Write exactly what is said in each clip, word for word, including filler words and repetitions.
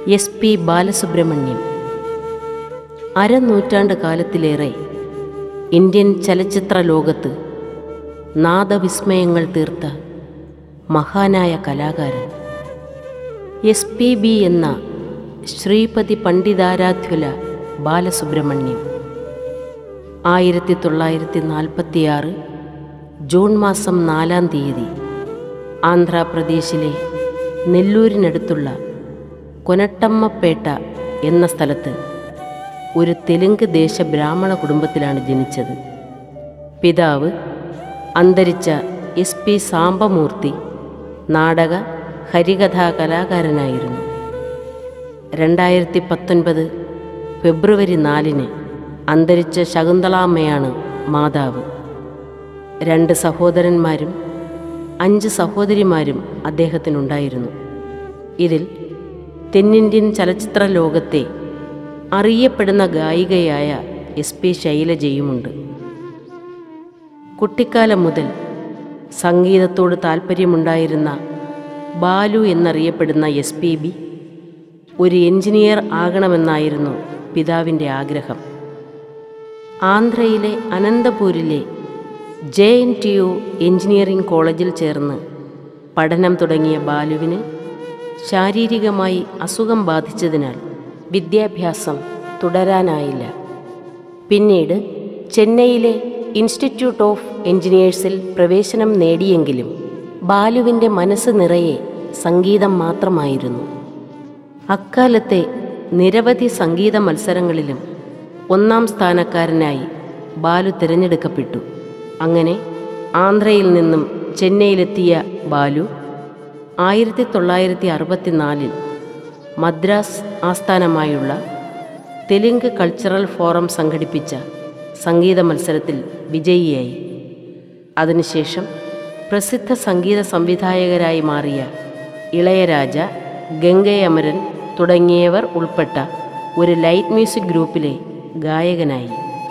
S P Balasubrahmanyam. അരനൂറ്റാണ്ട് കാലത്തിലേറെ Indian ചലച്ചിത്ര ലോകത്ത് നാദവിസ്മയങ്ങൾ തീർത്ത മഹാനായ കലാകാരൻ. എസ് പി ബി എന്ന ശ്രീപതി പണ്ഡിതാരാധ്യുല ബാലസുബ്രഹ്മണ്യം ആയിരത്തി തൊള്ളായിരത്തി നാൽപ്പത്തിയാറ് ജൂൺ മാസം നാലാം തീയതി ആന്ധ്രാപ്രദേശിലെ നെല്ലൂരിനടുത്തുള്ള കൊനട്ടമ്മപ്പേട്ട എന്ന സ്ഥലത്ത് ഒരു തെലുങ്ക് ദേശ ബ്രാഹ്മണ കുടുംബത്തിലാണ് ജനിച്ചത്. പിതാവ് അന്തരിച്ച എസ് പി സാംബമൂർത്തി നാടക ഹരികഥാ കലാകാരനായിരുന്നു. രണ്ടായിരത്തി പത്തൊൻപത് ഫെബ്രുവരി നാലിന് അന്തരിച്ച ശകുന്തളാമ്മയാണ് മാതാവ്. രണ്ട് സഹോദരന്മാരും അഞ്ച് സഹോദരിമാരും അദ്ദേഹത്തിനുണ്ടായിരുന്നു. ഇതിൽ തെന്നിന്ത്യൻ ചലച്ചിത്ര ലോകത്തെ അറിയപ്പെടുന്ന ഗായികയായ എസ് പി ശൈലജയുമുണ്ട്. കുട്ടിക്കാലം മുതൽ സംഗീതത്തോട് താൽപ്പര്യമുണ്ടായിരുന്ന ബാലു എന്നറിയപ്പെടുന്ന എസ് പി ബി ഒരു എഞ്ചിനീയർ ആകണമെന്നായിരുന്നു പിതാവിൻ്റെ ആഗ്രഹം. ആന്ധ്രയിലെ അനന്തപൂരിലെ J N T U engineering കോളേജിൽ ചേർന്ന് പഠനം തുടങ്ങിയ ബാലുവിന് ശാരീരികമായി അസുഖം ബാധിച്ചതിനാൽ വിദ്യാഭ്യാസം തുടരാനായില്ല. പിന്നീട് ചെന്നൈയിലെ ഇൻസ്റ്റിറ്റ്യൂട്ട് ഓഫ് എഞ്ചിനീയേഴ്സിൽ പ്രവേശനം നേടിയെങ്കിലും ബാലുവിൻ്റെ മനസ്സ് നിറയെ സംഗീതം മാത്രമായിരുന്നു. അക്കാലത്തെ നിരവധി സംഗീത മത്സരങ്ങളിലും ഒന്നാം സ്ഥാനക്കാരനായി ബാലു തിരഞ്ഞെടുക്കപ്പെട്ടു. അങ്ങനെ ആന്ധ്രയിൽ നിന്നും ചെന്നൈയിലെത്തിയ ബാലു ആയിരത്തി തൊള്ളായിരത്തി അറുപത്തിനാലിൽ മദ്രാസ് ആസ്ഥാനമായുള്ള തെലുങ്ക് കൾച്ചറൽ ഫോറം സംഘടിപ്പിച്ച സംഗീത മത്സരത്തിൽ വിജയിയായി. അതിനുശേഷം പ്രസിദ്ധ സംഗീത സംവിധായകരായി മാറിയ ഇളയരാജ, ഗംഗൈ അമരൻ തുടങ്ങിയവർ ഉൾപ്പെട്ട ഒരു ലൈറ്റ് മ്യൂസിക് ഗ്രൂപ്പിലെ ഗായകനായി.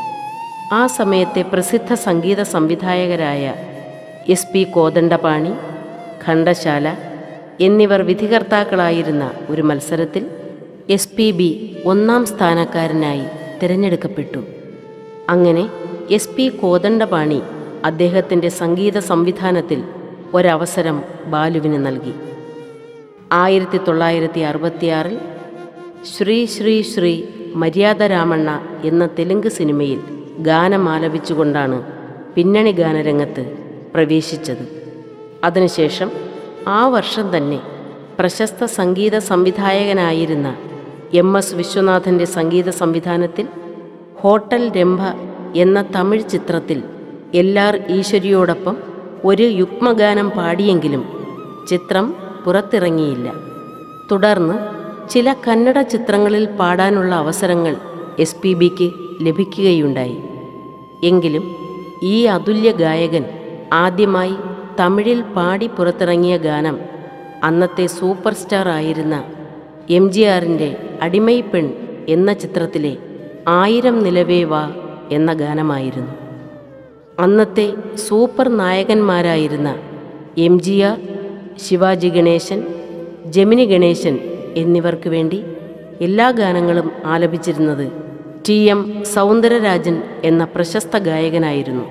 ആ സമയത്തെ പ്രസിദ്ധ സംഗീത സംവിധായകരായ എസ് പി കോദണ്ഡപാണി, ഘണ്ടശാല എന്നിവർ വിധികർത്താക്കളായിരുന്ന ഒരു മത്സരത്തിൽ എസ് പി ബി ഒന്നാം സ്ഥാനക്കാരനായി തിരഞ്ഞെടുക്കപ്പെട്ടു. അങ്ങനെ എസ് പി കോദണ്ഡപാണി അദ്ദേഹത്തിൻ്റെ സംഗീത സംവിധാനത്തിൽ ഒരവസരം ബാലുവിന് നൽകി. ആയിരത്തി തൊള്ളായിരത്തി അറുപത്തിയാറിൽ ശ്രീ ശ്രീ ശ്രീ മര്യാദ രാമണ്ണ എന്ന തെലുങ്ക് സിനിമയിൽ ഗാനമാലപിച്ചുകൊണ്ടാണ് പിന്നണി ഗാനരംഗത്ത് പ്രവേശിച്ചത്. അതിനുശേഷം ആ വർഷം തന്നെ പ്രശസ്ത സംഗീത സംവിധായകനായിരുന്ന എം എസ് വിശ്വനാഥൻ്റെ സംഗീത സംവിധാനത്തിൽ ഹോട്ടൽ രംഭ എന്ന തമിഴ് ചിത്രത്തിൽ എൽ ആർ ഈശ്വരിയോടൊപ്പം ഒരു യുഗ്മഗാനം പാടിയെങ്കിലും ചിത്രം പുറത്തിറങ്ങിയില്ല. തുടർന്ന് ചില കന്നഡ ചിത്രങ്ങളിൽ പാടാനുള്ള അവസരങ്ങൾ എസ് പി ബിക്ക് ലഭിക്കുകയുണ്ടായി. എങ്കിലും ഈ അതുല്യ ഗായകൻ ആദ്യമായി തമിഴിൽ പാടി പുറത്തിറങ്ങിയ ഗാനം അന്നത്തെ സൂപ്പർ സ്റ്റാർ ആയിരുന്ന എം ജി ആറിൻ്റെ അടിമൈ പെൺ എന്ന ചിത്രത്തിലെ ആയിരം നിലവേ വാ എന്ന ഗാനമായിരുന്നു. അന്നത്തെ സൂപ്പർ നായകന്മാരായിരുന്ന M G R, Sivaji Ganesan, Gemini Ganesan എന്നിവർക്ക് വേണ്ടി എല്ലാ ഗാനങ്ങളും ആലപിച്ചിരുന്നത് ടി എം സൗന്ദരരാജൻ എന്ന പ്രശസ്ത ഗായകനായിരുന്നു.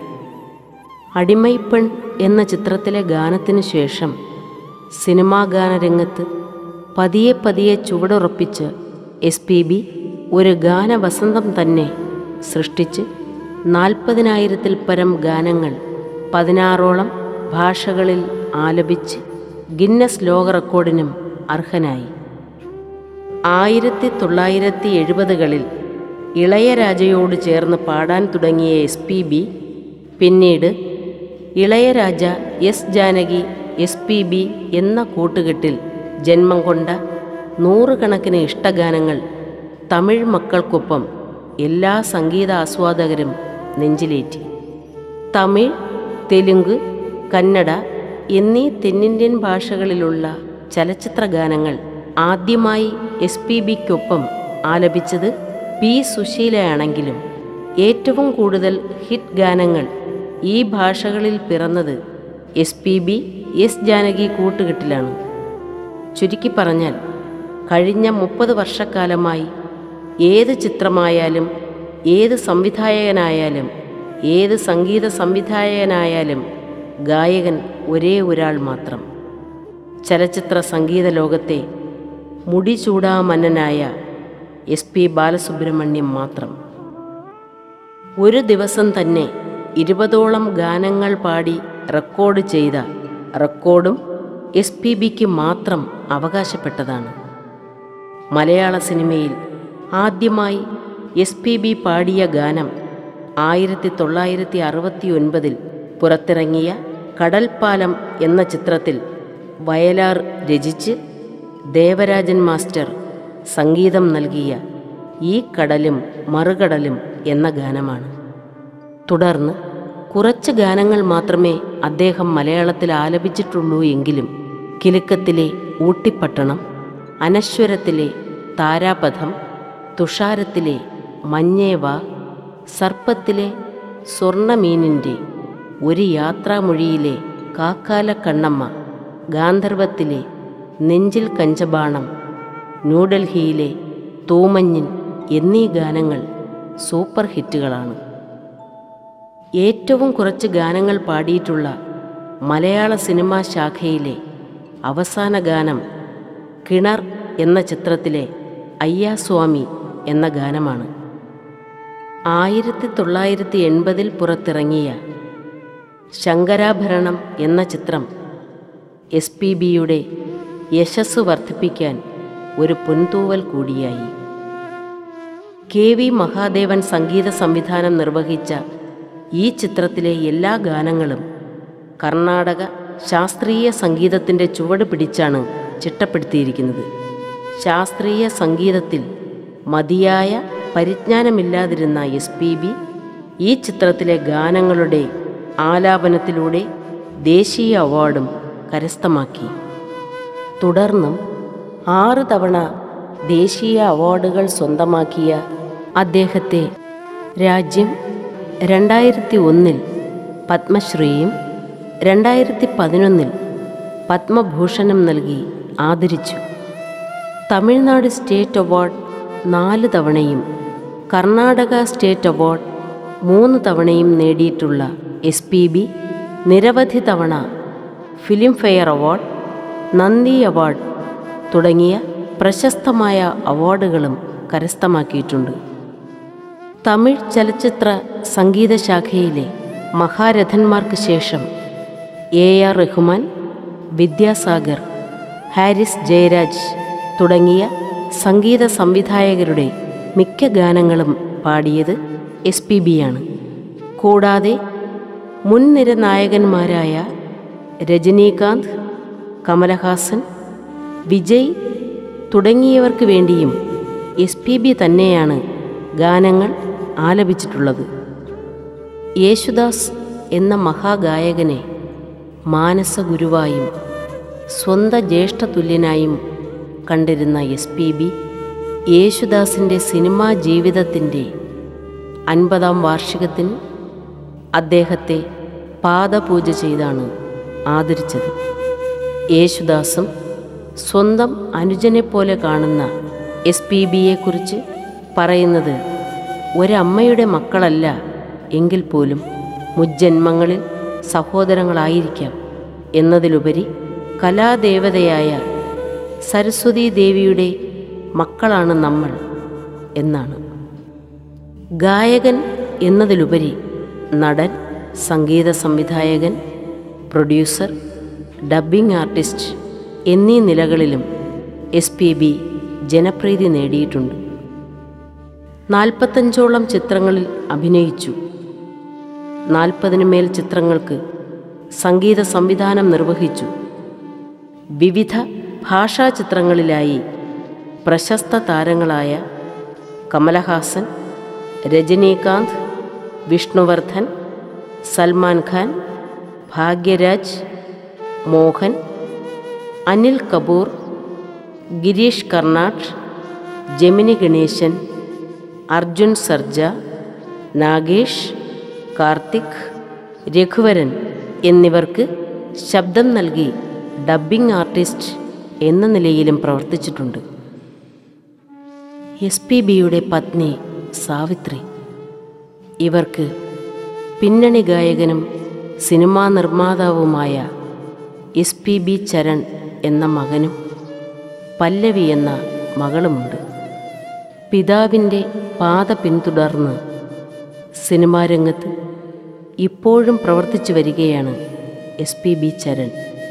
അടിമൈപ്പെൺ എന്ന ചിത്രത്തിലെ ഗാനത്തിനു ശേഷം സിനിമാ ഗാനരംഗത്ത് പതിയെ പതിയെ ചുവടുറപ്പിച്ച് എസ് പി ബി ഒരു ഗാനവസന്തം തന്നെ സൃഷ്ടിച്ച് നാൽപ്പതിനായിരത്തിൽ പരം ഗാനങ്ങൾ പതിനാറോളം ഭാഷകളിൽ ആലപിച്ച് ഗിന്നസ് ലോക റെക്കോർഡിനും അർഹനായി. ആയിരത്തി തൊള്ളായിരത്തി എഴുപതുകളിൽ ഇളയരാജയോട് ചേർന്ന് പാടാൻ തുടങ്ങിയ എസ് പി ബി പിന്നീട് Ilaiyaraaja, S Janaki, S P B എന്ന കൂട്ടുകെട്ടിൽ ജന്മം കൊണ്ട നൂറുകണക്കിന് ഇഷ്ടഗാനങ്ങൾ തമിഴ് മക്കൾക്കൊപ്പം എല്ലാ സംഗീത ആസ്വാദകരും നെഞ്ചിലേറ്റി. തമിഴ്, തെലുങ്ക്, കന്നഡ എന്നീ തെന്നിന്ത്യൻ ഭാഷകളിലുള്ള ചലച്ചിത്ര ഗാനങ്ങൾ ആദ്യമായി എസ് പി ബിക്കൊപ്പം ആലപിച്ചത് പി സുശീലയാണെങ്കിലും ഏറ്റവും കൂടുതൽ ഹിറ്റ് ഗാനങ്ങൾ ഈ ഭാഷകളിൽ പിറന്നത് S P B, S Janaki കൂട്ടുകെട്ടിലാണ്. ചുരുക്കി പറഞ്ഞാൽ കഴിഞ്ഞ മുപ്പത് വർഷക്കാലമായി ഏത് ചിത്രമായാലും ഏത് സംവിധായകനായാലും ഏത് സംഗീത സംവിധായകനായാലും ഗായകൻ ഒരേ ഒരാൾ മാത്രം. ചലച്ചിത്ര സംഗീത ലോകത്തെ മുടിചൂടാമന്നനായ എസ് പി ബാലസുബ്രഹ്മണ്യം മാത്രം. ഒരു ദിവസം തന്നെ ഇരുപതോളം ഗാനങ്ങൾ പാടി റെക്കോർഡ് ചെയ്ത റെക്കോർഡും എസ് പി ബിക്ക് മാത്രം അവകാശപ്പെട്ടതാണ്. മലയാള സിനിമയിൽ ആദ്യമായി എസ് പി ബി പാടിയ ഗാനം ആയിരത്തി തൊള്ളായിരത്തി അറുപത്തി ഒൻപതിൽ പുറത്തിറങ്ങിയ കടൽപ്പാലം എന്ന ചിത്രത്തിൽ വയലാർ രചിച്ച് ദേവരാജൻ മാസ്റ്റർ സംഗീതം നൽകിയ ഈ കടലും മറുകടലും എന്ന ഗാനമാണ്. തുടർന്ന് കുറച്ച് ഗാനങ്ങൾ മാത്രമേ അദ്ദേഹം മലയാളത്തിൽ ആലപിച്ചിട്ടുള്ളൂ എങ്കിലും കിലുക്കത്തിലെ ഊട്ടിപ്പട്ടണം, അനശ്വരത്തിലെ താരാപഥം, തുഷാരത്തിലെ മഞ്ഞേവാ, സർപ്പത്തിലെ സ്വർണമീനിൻ്റെ, ഒരു യാത്രാമൊഴിയിലെ കാക്കാല കണ്ണമ്മ, ഗാന്ധർവത്തിലെ നെഞ്ചിൽ കഞ്ചബാണം, ന്യൂഡൽഹിയിലെ തൂമഞ്ഞിൻ എന്നീ ഗാനങ്ങൾ സൂപ്പർ ഹിറ്റുകളാണ്. ഏറ്റവും കുറച്ച് ഗാനങ്ങൾ പാടിയിട്ടുള്ള മലയാള സിനിമാ ശാഖയിലെ അവസാന ഗാനം കിണർ എന്ന ചിത്രത്തിലെ അയ്യാസ്വാമി എന്ന ഗാനമാണ്. ആയിരത്തി തൊള്ളായിരത്തി എൺപതിൽ പുറത്തിറങ്ങിയ ശങ്കരാഭരണം എന്ന ചിത്രം എസ് പി ബിയുടെ യശസ് വർദ്ധിപ്പിക്കാൻ ഒരു പൊൻതൂവൽ കൂടിയായി. കെ വി മഹാദേവൻ സംഗീത സംവിധാനം നിർവഹിച്ച ഈ ചിത്രത്തിലെ എല്ലാ ഗാനങ്ങളും കർണാടക ശാസ്ത്രീയ സംഗീതത്തിൻ്റെ ചുവട് പിടിച്ചാണ് ചിട്ടപ്പെടുത്തിയിരിക്കുന്നത്. ശാസ്ത്രീയ സംഗീതത്തിൽ മതിയായ പരിജ്ഞാനമില്ലാതിരുന്ന എസ് പി ബി ഈ ചിത്രത്തിലെ ഗാനങ്ങളുടെ ആലാപനത്തിലൂടെ ദേശീയ അവാർഡും കരസ്ഥമാക്കി. തുടർന്നും ആറ് തവണ ദേശീയ അവാർഡുകൾ സ്വന്തമാക്കിയ അദ്ദേഹത്തെ രാജ്യം രണ്ടായിരത്തി ഒന്നിൽ പത്മശ്രീയും രണ്ടായിരത്തി പതിനൊന്നിൽ പത്മഭൂഷണം നൽകി ആദരിച്ചു. തമിഴ്നാട് സ്റ്റേറ്റ് അവാർഡ് നാല് തവണയും കർണാടക സ്റ്റേറ്റ് അവാർഡ് മൂന്ന് തവണയും നേടിയിട്ടുള്ള എസ് പി ബി നിരവധി തവണ Filmfare award, Nandi award തുടങ്ങിയ പ്രശസ്തമായ അവാർഡുകളും കരസ്ഥമാക്കിയിട്ടുണ്ട്. തമിഴ് ചലച്ചിത്ര സംഗീത ശാഖയിലെ മഹാരഥന്മാർക്ക് ശേഷം എ ആർ റഹ്മാൻ, വിദ്യാസാഗർ, ഹാരിസ് ജയരാജ് തുടങ്ങിയ സംഗീത സംവിധായകരുടെ മിക്ക ഗാനങ്ങളും പാടിയത് എസ് പി ബിയാണ്. കൂടാതെ മുൻനിര നായകന്മാരായ രജനീകാന്ത്, കമലഹാസൻ, വിജയ് തുടങ്ങിയവർക്ക് വേണ്ടിയും എസ് പി ബി തന്നെയാണ് ഗാനങ്ങൾ ആലപിച്ചിട്ടുള്ളത്. യേശുദാസ് എന്ന മഹാഗായകനെ മാനസഗുരുവായും സ്വന്തം ജ്യേഷ്ഠതുല്യനായും കണ്ടിരുന്ന എസ് പി ബി യേശുദാസിൻ്റെ സിനിമാ ജീവിതത്തിൻ്റെ അൻപതാം വാർഷികത്തിന് അദ്ദേഹത്തെ പാദപൂജ ചെയ്താണ് ആദരിച്ചത്. യേശുദാസും സ്വന്തം അനുജനെപ്പോലെ കാണുന്ന എസ് പി ബിയെക്കുറിച്ച് പറയുന്നത്, ഒരമ്മയുടെ മക്കളല്ല എങ്കിൽ പോലും മുജ്ജന്മങ്ങളിൽ സഹോദരങ്ങളായിരിക്കാം എന്നതിലുപരി കലാദേവതയായ സരസ്വതീ ദേവിയുടെ മക്കളാണ് നമ്മൾ എന്നാണ്. ഗായകൻ എന്നതിലുപരി നടൻ, സംഗീത സംവിധായകൻ, പ്രൊഡ്യൂസർ, ഡബ്ബിംഗ് ആർട്ടിസ്റ്റ് എന്നീ നിലകളിലും എസ് പി ബി ജനപ്രീതി നേടിയിട്ടുണ്ട്. നാൽപ്പത്തഞ്ചോളം ചിത്രങ്ങളിൽ അഭിനയിച്ചു. നാൽപ്പതിനു മേൽ ചിത്രങ്ങൾക്ക് സംഗീത സംവിധാനം നിർവഹിച്ചു. വിവിധ ഭാഷാ ചിത്രങ്ങളിലായി പ്രശസ്ത താരങ്ങളായ കമലഹാസൻ, രജനീകാന്ത്, വിഷ്ണുവർദ്ധൻ, സൽമാൻ ഖാൻ, ഭാഗ്യരാജ്, മോഹൻ, അനിൽ കപൂർ, ഗിരീഷ് കർണാട്, ജെമിനി ഗണേശൻ, അർജുൻ സർജ, നാഗേഷ്, കാർത്തിക്, രഘുവരൻ എന്നിവർക്ക് ശബ്ദം നൽകി ഡബ്ബിംഗ് ആർട്ടിസ്റ്റ് എന്ന നിലയിലും പ്രവർത്തിച്ചിട്ടുണ്ട്. എസ് പി ബിയുടെ പത്നി സാവിത്രി. ഇവർക്ക് പിന്നണി ഗായകനും സിനിമാ നിർമ്മാതാവുമായ എസ് പി ബി ചരൺ എന്ന മകനും പല്ലവി എന്ന മകളുമുണ്ട്. പിതാവിൻ്റെ പാത പിന്തുടർന്ന് സിനിമാ രംഗത്ത് ഇപ്പോഴും പ്രവർത്തിച്ചു വരികയാണ് എസ് പി ബി ചരൺ.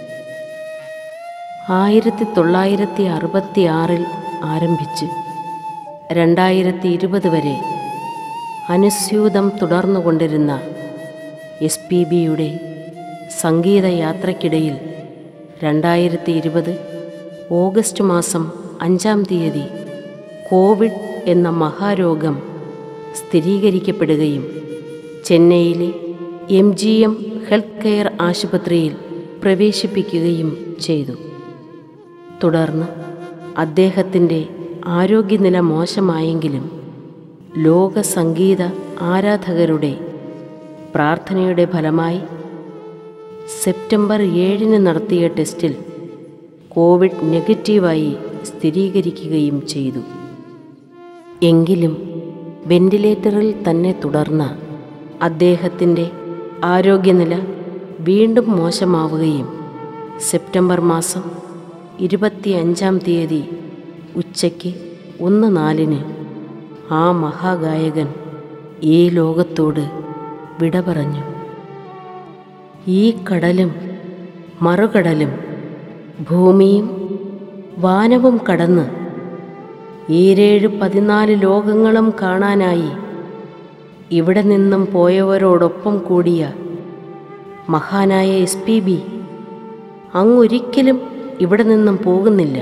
ആയിരത്തി തൊള്ളായിരത്തി അറുപത്തി ആറിൽ ആരംഭിച്ച് രണ്ടായിരത്തി ഇരുപത് വരെ അനുസ്യൂതം തുടർന്നുകൊണ്ടിരുന്ന എസ് പി ബിയുടെ സംഗീതയാത്രയ്ക്കിടയിൽ രണ്ടായിരത്തി ഇരുപത് ഓഗസ്റ്റ് മാസം അഞ്ചാം തീയതി കോവിഡ് എന്ന മഹാരോഗം സ്ഥിരീകരിക്കപ്പെടുകയും ചെന്നൈയിലെ M G M health care ആശുപത്രിയിൽ പ്രവേശിപ്പിക്കുകയും ചെയ്തു. തുടർന്ന് അദ്ദേഹത്തിൻ്റെ ആരോഗ്യനില മോശമായെങ്കിലും ലോക സംഗീത ആരാധകരുടെ പ്രാർത്ഥനയുടെ ഫലമായി സെപ്റ്റംബർ ഏഴിന് നടത്തിയ ടെസ്റ്റിൽ കോവിഡ് നെഗറ്റീവായി സ്ഥിരീകരിക്കുകയും ചെയ്തു. എങ്കിലും വെന്റിലേറ്ററിൽ തന്നെ തുടർന്ന അദ്ദേഹത്തിൻ്റെ ആരോഗ്യനില വീണ്ടും മോശമാവുകയും സെപ്റ്റംബർ മാസം ഇരുപത്തി അഞ്ചാം തീയതി ഉച്ചയ്ക്ക് ഒന്ന് നാലിന് ആ മഹാഗായകൻ ഈ ലോകത്തോട് വിട പറഞ്ഞു. ഈ കടലും മറുകടലും ഭൂമിയും വാനവും കടന്ന് ഈരേഴ് പതിനാല് ലോകങ്ങളും കാണാനായി ഇവിടെ നിന്നും പോയവരോടൊപ്പം കൂടിയ മഹാനായ എസ് പി ബി അങ്ങൊരിക്കലും ഇവിടെ നിന്നും പോകുന്നില്ല.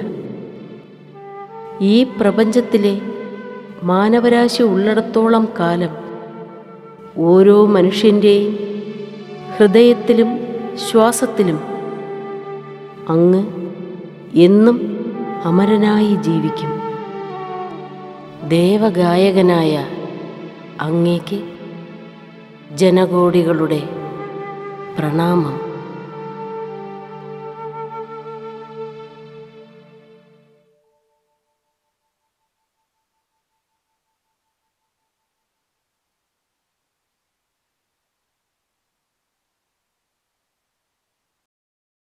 ഈ പ്രപഞ്ചത്തിലെ മാനവരാശി ഉള്ളിടത്തോളം കാലം ഓരോ മനുഷ്യൻ്റെയും ഹൃദയത്തിലും ശ്വാസത്തിലും അങ്ങ് എന്നും അമരനായി ജീവിക്കും. ദേവഗായകനായ അങ്ങേക്ക് ജനകോടികളുടെ പ്രണാമം.